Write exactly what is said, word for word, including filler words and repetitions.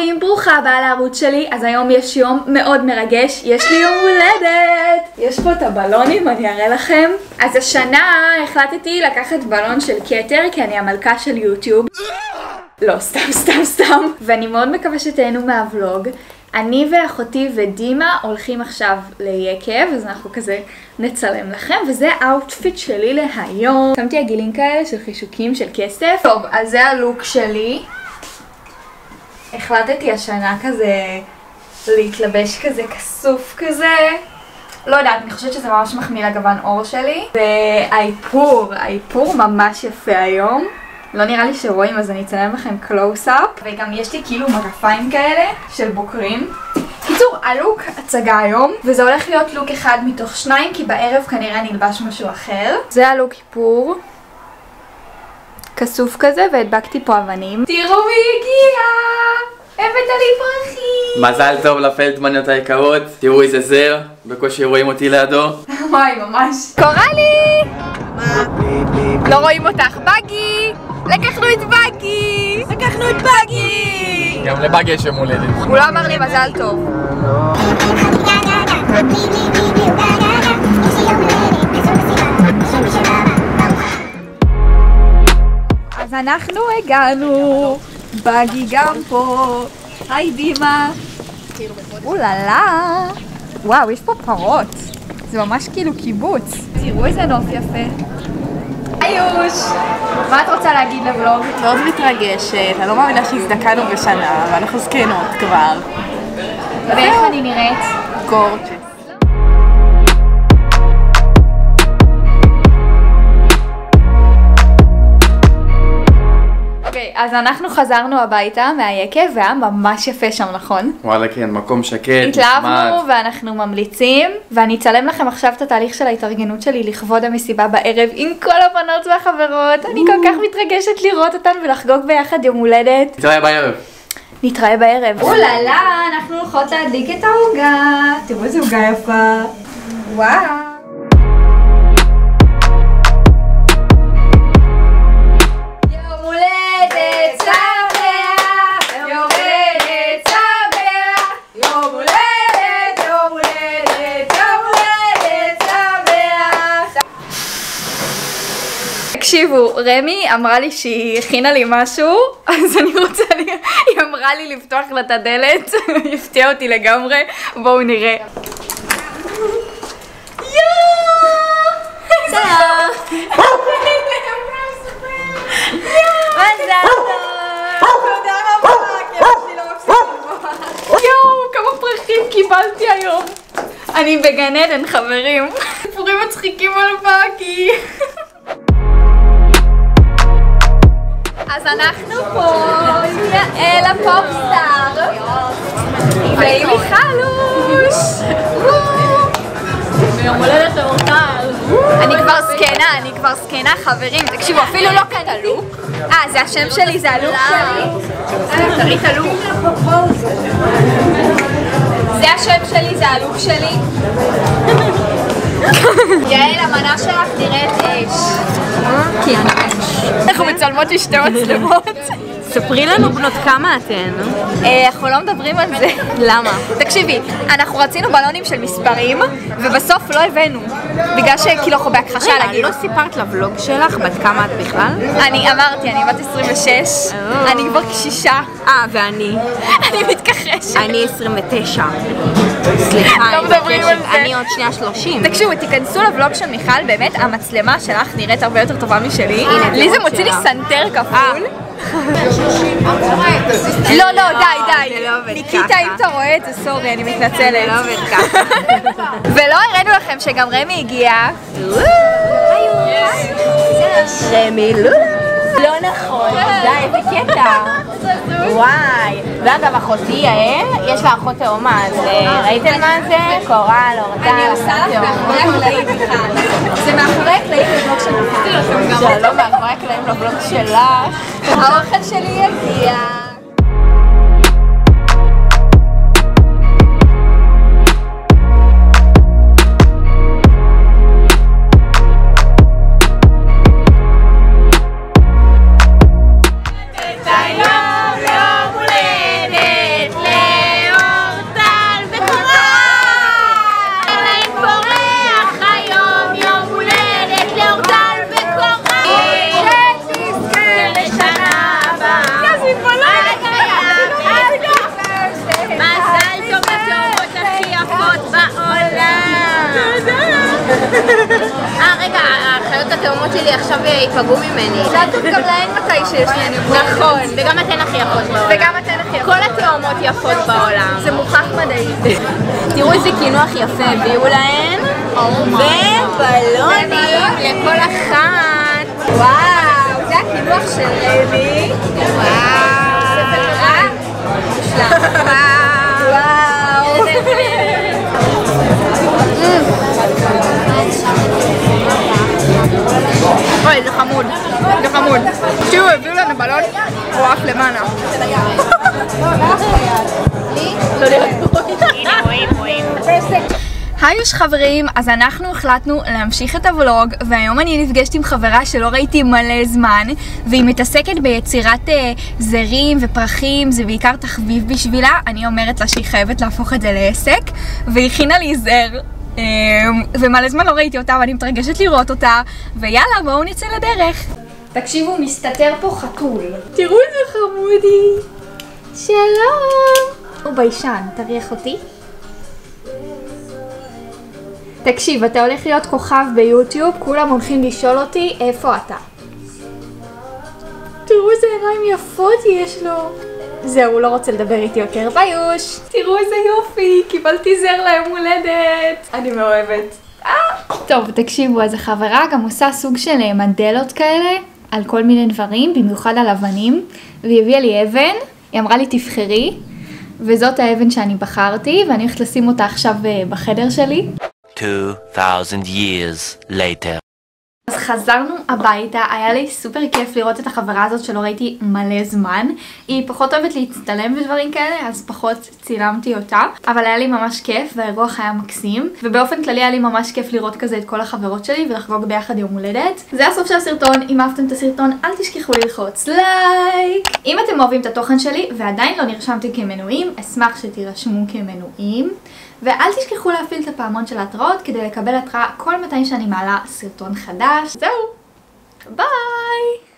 הורים, ברוכה הבאה לערוץ שלי. אז היום יש יום מאוד מרגש, יש לי יום הולדת. יש פה את הבלונים, אני אראה לכם. אז השנה החלטתי לקחת בלון של כתר, כי אני המלכה של יוטיוב. לא, סתם, סתם, סתם. ואני מאוד מקווה שתהנו מהוולוג. אני ואחותי ודימה הולכים עכשיו ליקב, אז אנחנו כזה נצלם לכם, וזה האוטפיט שלי להיום. שמתי עגילים כאלה של חישוקים של כסף. טוב, אז זה הלוק שלי. החלטתי השנה כזה להתלבש כזה כסוף כזה. לא יודעת, אני חושבת שזה ממש מחמיא לגוון עור שלי. והאיפור, האיפור ממש יפה היום. לא נראה לי שרואים, אז אני אצלם לכם קלוס-אפ. וגם יש לי כאילו מגפיים כאלה של בוקרים. קיצור, הלוק הצגה היום, וזה הולך להיות לוק אחד מתוך שניים, כי בערב כנראה אני אלבש משהו אחר. זה הלוק איפור. כסוף כזה, והדבקתי פה אבנים. תראו מי הגיע! הבאת לי פרחים! מזל טוב לפלדמניות היקרות, תראו איזה זר, בקושי רואים אותי לידו. וואי, ממש. קורלי! מה? לא רואים אותך, בגי! לקחנו את בגי! לקחנו את בגי! גם לבגי יש יום הולדת. הוא לא אמר לי מזל טוב. אז אנחנו הגענו, בגי גם פה. היי דימה. אוללה. וואו, יש פה פרות. זה ממש כאילו קיבוץ. תראו איזה נוף יפה. היוש! מה את רוצה להגיד לבלוג? מאוד מתרגשת, אני לא מאמינה שהזדקנו בשנה, ואנחנו זקנות כבר. ואיך אני נראית? גורצ'ס. אוקיי, אז אנחנו חזרנו הביתה מהיקב, והיה ממש יפה שם, נכון? וואלה כן, מקום שקט, התלהבנו ואנחנו ממליצים, ואני אצלם לכם עכשיו את התהליך של ההתארגנות שלי לכבוד המסיבה בערב עם כל הבנות והחברות. אני כל כך מתרגשת לראות אותן ולחגוג ביחד יום הולדת. נתראה בערב. נתראה בערב. אוללה, אנחנו הולכות להדליק את העוגה. תראו איזה עוגה יפה. וואו. תקשיבו, רמי אמרה לי שהיא הכינה לי משהו, אז אני רוצה, היא אמרה לי לפתוח לה את הדלת, הפתיע אותי לגמרי, בואו נראה. יואו! מזל טוב! תודה רבה, כי אני לא מפסיקה לבוא. יואו, כמה פרחים קיבלתי היום. אני בגן עדן, חברים. סיפורים מצחיקים על בגי. אז אנחנו פה עם יעל הפופסטאר ועם מיכלוש. ויום הולדת המורטל. אני כבר זקנה, אני כבר זקנה חברים. תקשיבו, אפילו לא כאן הלוק. אה, זה השם שלי, זה הלוק שלי. תראי את הלוק. זה השם שלי, זה הלוק שלי. יעל, המנה שלך נראית אש. כי אני אש. אנחנו מצלמות לי שתי מצלמות. ספרי לנו בנות כמה אתן. אנחנו לא מדברים על זה. למה? תקשיבי, אנחנו רצינו בלונים של מספרים, ובסוף לא הבאנו. בגלל שכאילו אנחנו בהכחשה להגיד. לא סיפרת לבלוג שלך בת כמה את בכלל? אני אמרתי, אני בת עשרים ושש, אני כבר קשישה. אה, ואני? אני מתכחשת. אני עשרים ותשע. סליחה, לא מדברים על זה. אני עוד שנייה שלושים. תקשיבו, תיכנסו לבלוג של מיכל, באמת המצלמה שלך נראית הרבה יותר טובה משלי. לי זה מוציא לי סנטר כפול. לא, לא, די, די. ניקיטה, אם אתה רואה את זה, סורי, אני מתנצלת. זה לא עובד ככה. ולא הראינו לכם שגם רמי הגיעה. רמי לולה. לא נכון, די, איזה קטע. וואי. ואגב, אחותי יעל, יש לה אחות תאומה, אז ראיתם מה זה? קורל, אורטל. אני עושה לך מאחורי הקלעים בכלל. זה מאחורי הקלעים בבלוג שלך. שלום, מאחורי הקלעים לבלוג שלך. האוכל שלי יגיע. היום יום הולדת אה, רגע, החיות התאומות שלי עכשיו ייפגעו ממני. זה טוב גם להן מתי שיש להן יום הולדת. נכון, וגם אתן הכי יפות בעולם. וגם אתן הכי יפות. כל התאומות יפות בעולם. זה מוכח מדעית. תראו איזה קינוח יפה הביאו להן. ובלונים לכל אחת. וואו, זה הקינוח של רמי. וואו. וואו. אוי, זה חמוד, זה חמוד. תראו, הביאו לנו בלון, הוא עף למעלה. היוש חברים, אז אנחנו החלטנו להמשיך את הוולוג, והיום אני נפגשת עם חברה שלא ראיתי מלא זמן, והיא מתעסקת ביצירת אה, זרים ופרחים, זה בעיקר תחביב בשבילה. אני אומרת לה שהיא חייבת להפוך את זה לעסק, והיא הכינה לי זר, אה, ומלא זמן לא ראיתי אותה ואני מתרגשת לראות אותה, ויאללה בואו נצא לדרך. תקשיבו, מסתתר פה חתול. תראו איזה חמודי. שלום. הוא ביישן, תריח אותי. תקשיב, אתה הולך להיות כוכב ביוטיוב, כולם הולכים לשאול אותי איפה אתה. תראו איזה עיניים יפות יש לו. זהו, הוא לא רוצה לדבר איתי יותר. ביוש. תראו איזה יופי, קיבלתי זר ליום הולדת. אני מאוהבת. אה. טוב, תקשיבו, אז החברה גם עושה סוג של מנדלות כאלה על כל מיני דברים, במיוחד על אבנים, והיא הביאה לי אבן, היא אמרה לי תבחרי, וזאת האבן שאני בחרתי, ואני הולכת לשים אותה עכשיו בחדר שלי. two thousand years later. אז חזרנו הביתה, היה לי סופר כיף לראות את החברה הזאת שלא ראיתי מלא זמן. היא פחות אוהבת להצטלם ודברים כאלה, אז פחות צילמתי אותה, אבל היה לי ממש כיף והאירוח היה מקסים, ובאופן כללי היה לי ממש כיף לראות כזה את כל החברות שלי ולחגוג ביחד יום הולדת. זה הסוף של הסרטון. אם אהבתם את הסרטון אל תשכחו ללחוץ לייק. אם אתם אוהבים את התוכן שלי ועדיין לא נרשמתם כמנויים, אשמח שתירשמו כמנויים. ואל תשכחו להפעיל את הפעמון של ההתראות כדי לקבל התראה כל מתי שאני מעלה סרטון חדש. זהו, ביי!